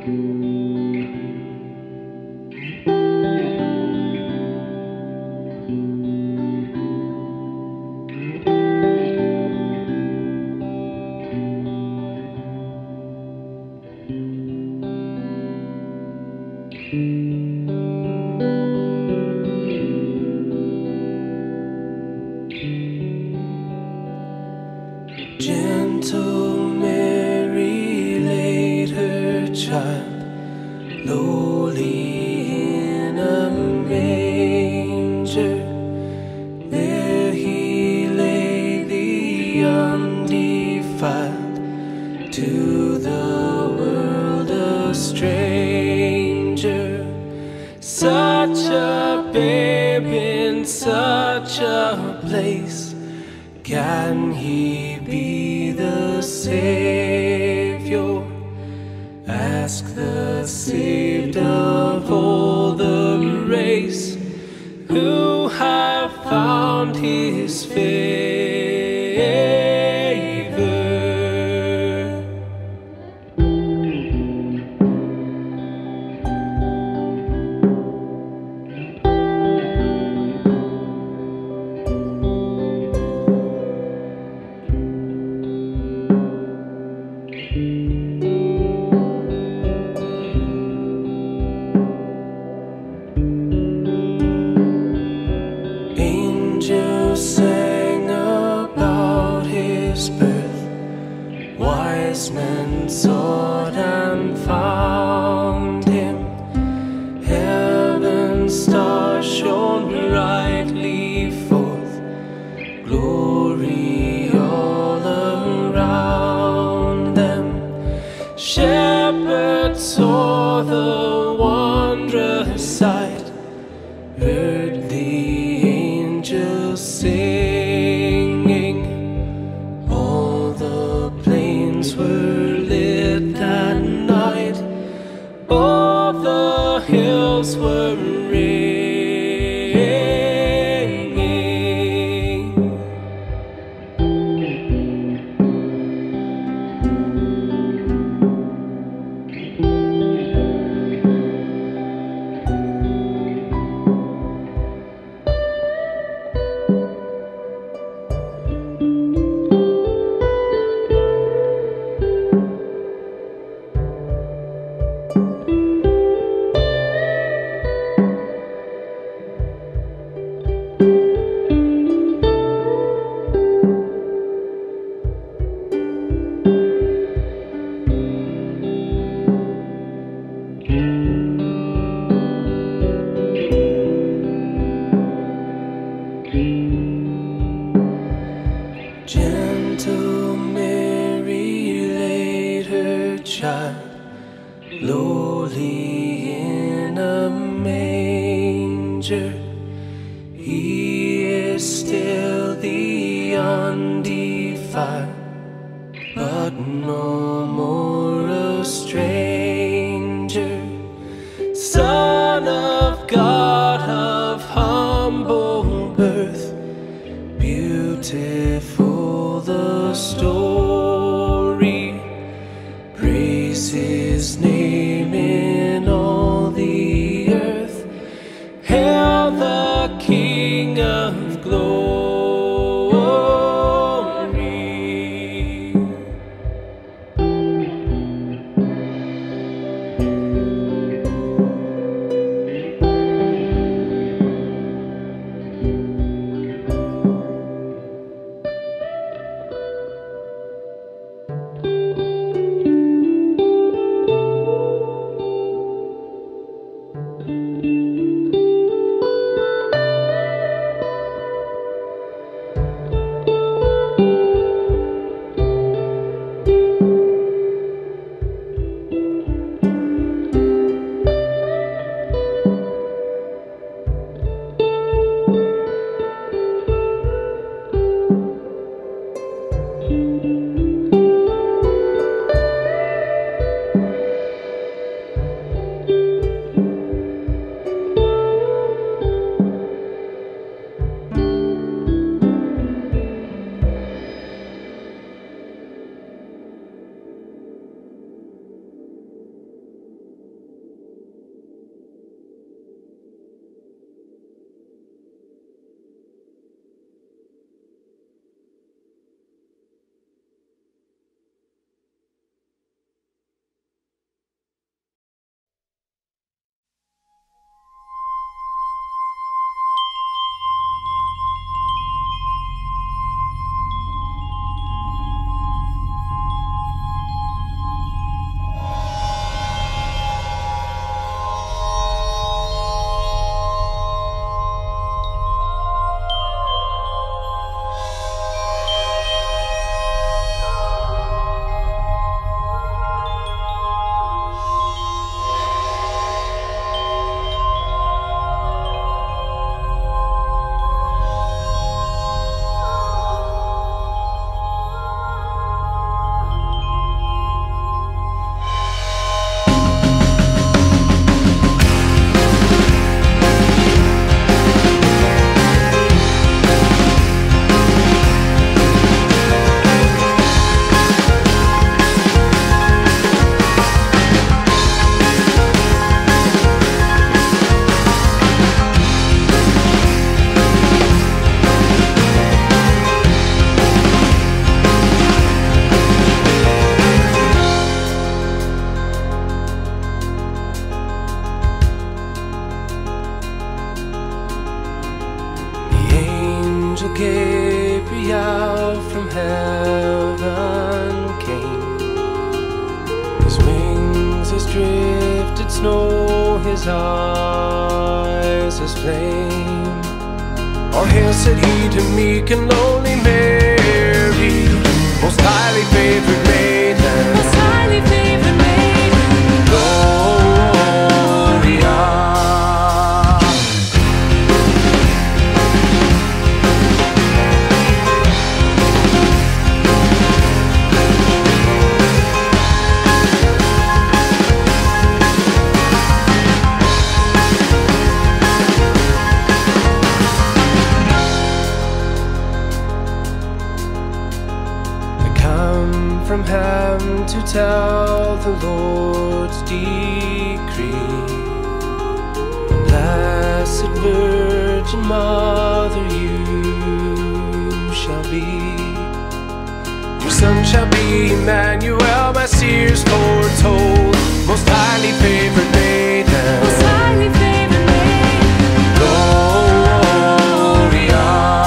Gentle Mary laid her child lowly in a manger. There he lay, the undefiled, to the world a stranger. Such a babe in such a place, can he be the Savior? Ask the saved of all the race, who have found his favor. Sang about his birth, wise men sought and found him. Heaven's star shone brightly forth, glory all around them. Shepherds saw the wondrous sight, heard the angels singing. All the plains were lit that night, all the hills were ringing. Gentle Mary laid her child lowly in a manger. He is still the undefiled, but no more a stranger. Son of God of humble birth, beautiful the story. Praise his name in all the earth. Hail the heaven came. His wings as drifted snow, his eyes as flame. All hail, said he to meek and lowly Mary, most highly favored maiden, Most highly favored maiden. Gloria. From heaven to tell the Lord's decree. Blessed Virgin Mother you shall be. Your Son shall be Emmanuel, my seers foretold. Most highly favored maiden, Most highly favored maiden. Gloria.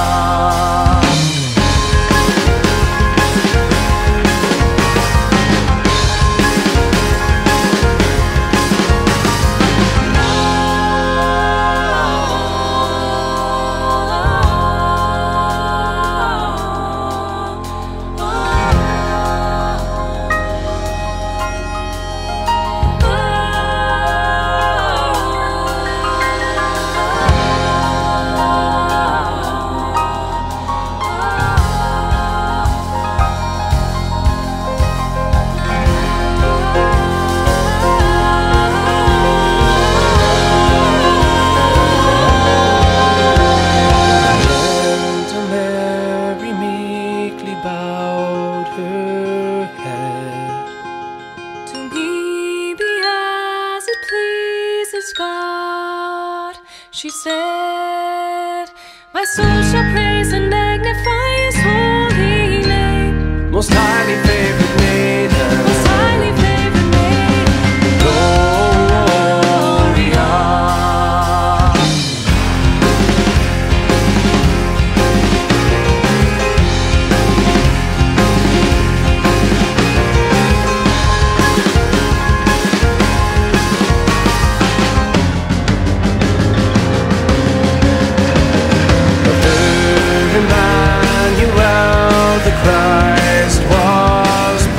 God, she said, my soul shall praise and magnify his holy name. Most highly favored maiden, Most highly favored maiden. Gloria. Emmanuel, the Christ was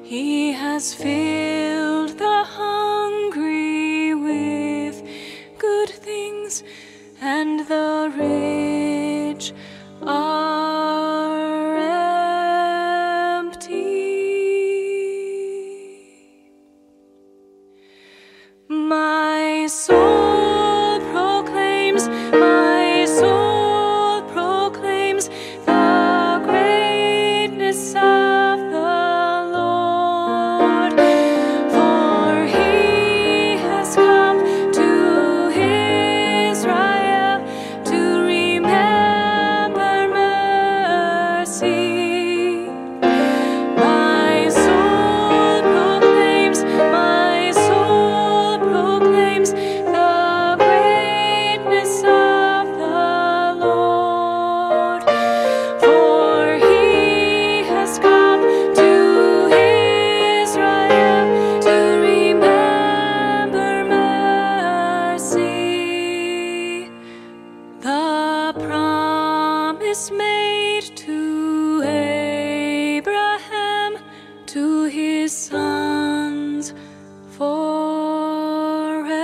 He has filled the hungry with good things, and the rich are empty. My soul proclaims, my soul proclaims the greatness of the Lord, for he has come to Israel to remember mercy. My soul proclaims, my soul proclaims the greatness of the Lord, for he has come to Israel to remember mercy. The promise made to Abraham, to his sons forever.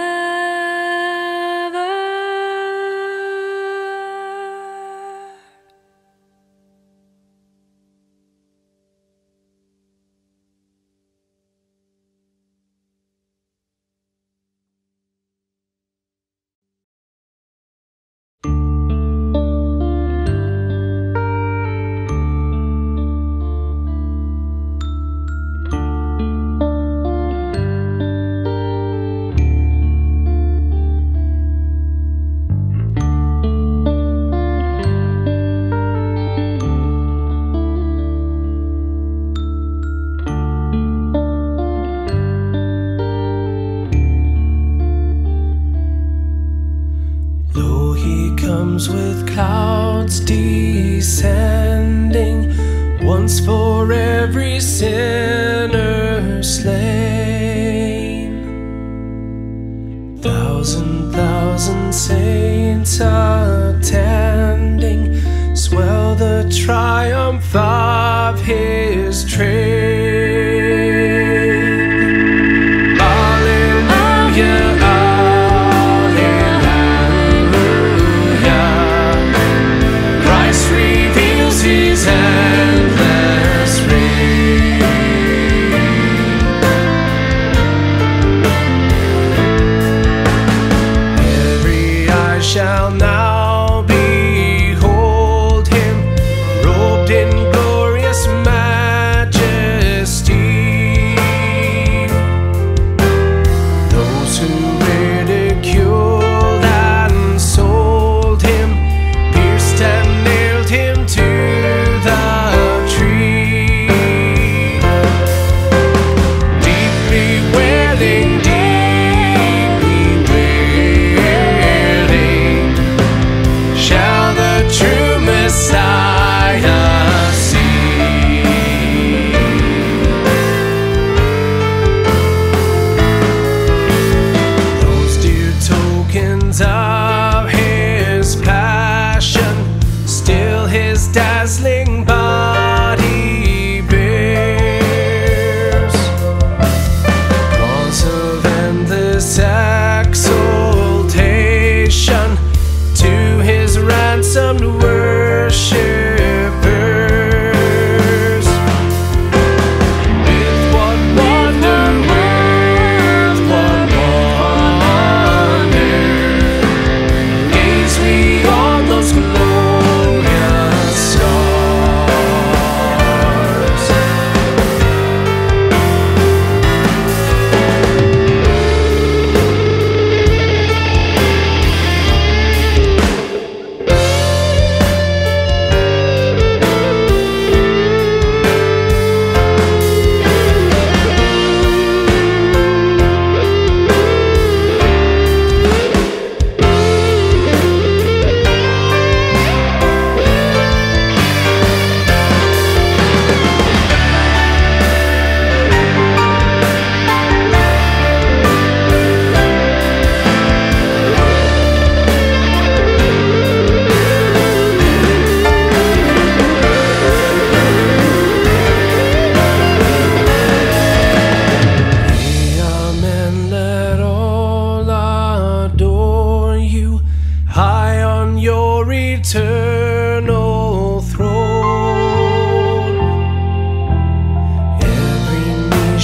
Lo, he comes with clouds descending, once for every sinner slain. Thousand saints attending swell the triumph of his train. Alleluia. His endless reign. Every eye shall now behold him, robed in glorious majesty.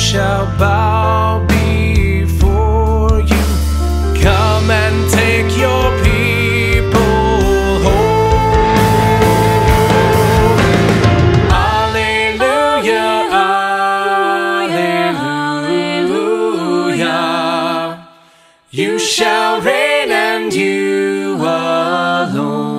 shall bow before you. Come and take your people home. Alleluia, alleluia. You shall reign and you alone.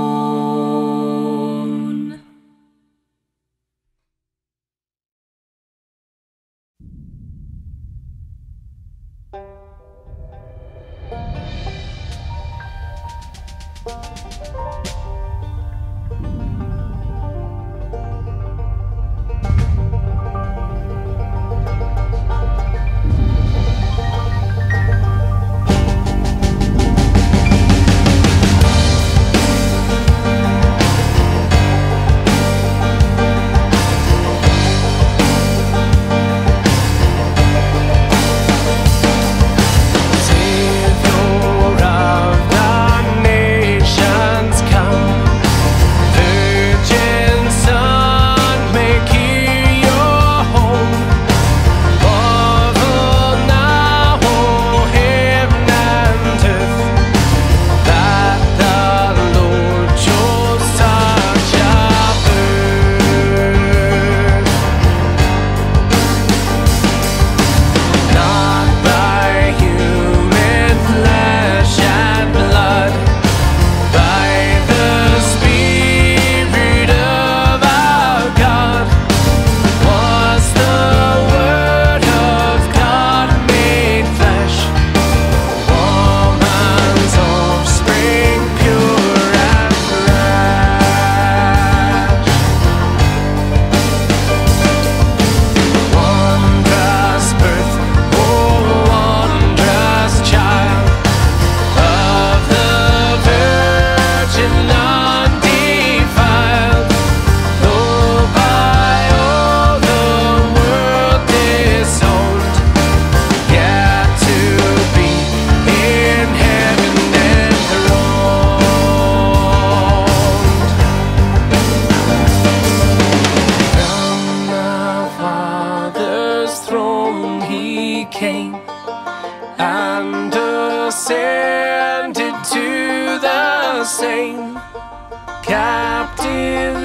Captive,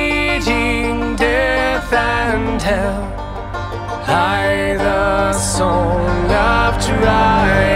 leading death and hell, high the song of triumph.